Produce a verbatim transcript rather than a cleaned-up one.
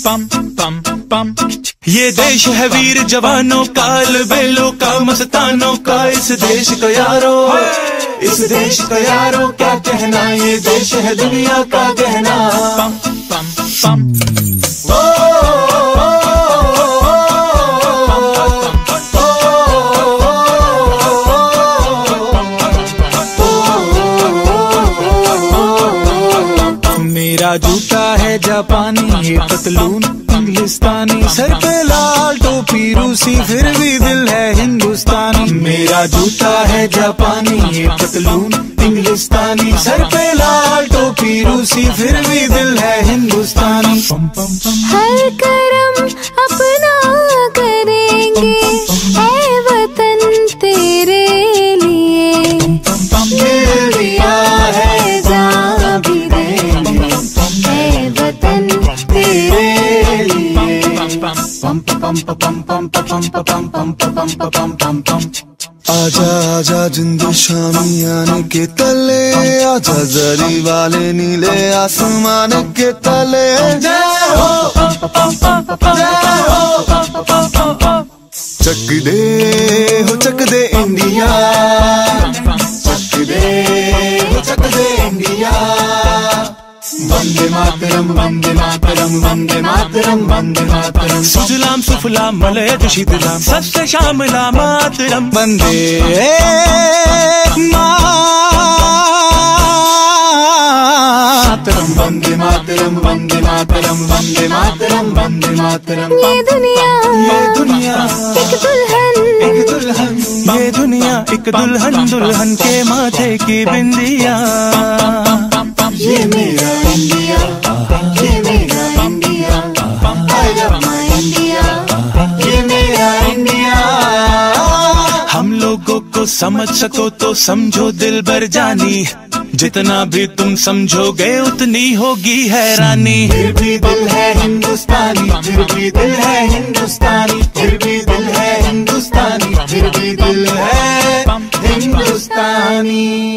पम पम पम। ये देश है वीर जवानों का, अलबेलों का, मस्तानों का। इस देश का यारो, इस देश का यारो क्या कहना, ये देश है दुनिया का गहना। पम पम पम। मेरा जूता है जापानी, ये पतलून इंग्लिस्तानी। सर पे लाल टोपी रूसी, फिर भी दिल है हिंदुस्तानी। मेरा जूता है जापानी, ये पतलून इंग्लिस्तानी। सर पे लाल टोपी रूसी, फिर भी दिल है हिंदुस्तानी। पम पम पम। हर करम अपना करेंगे, ऐ वतन तेरे लिए। दिल दिया है जान भी देंगे, ऐ वतन तेरे लिए। पम पम पम पम पम पम पम पम पम पम। आजा आजा जिंद शामियाने के तले, आजा जरी वाले नीले आसमान के तले। जय हो जय हो, चक दे हो चक दे इंडिया, चक दे हो चक दे इंडिया। वंदे मातरम वंदे मातरम वंदे मातरम वंदे मातरम। सुजलाम सुफलाम मलयज शीतलाम, सस्य श्यामलाम मातरम। वंदे मातरम वंदे मातरम वंदे मातरम वंदे मातरम वंदे मातरम। ये दुनिया, ये दुनिया एक दुल्हन, एक दुल्हन। ये दुनिया एक दुल्हन, दुल्हन के माथे की बिंदिया। ये मेरा इंडिया, ये मेरा India. I love my India, ये मेरा इंडिया। हम लोगों को समझ सको तो समझो दिल भर जानी, जितना भी तुम समझोगे उतनी होगी हैरानी। फिर भी दिल है हिंदुस्तानी, फिर भी दिल है हिंदुस्तानी, फिर भी दिल है हिंदुस्तानी, फिर भी दिल है हिंदुस्तानी।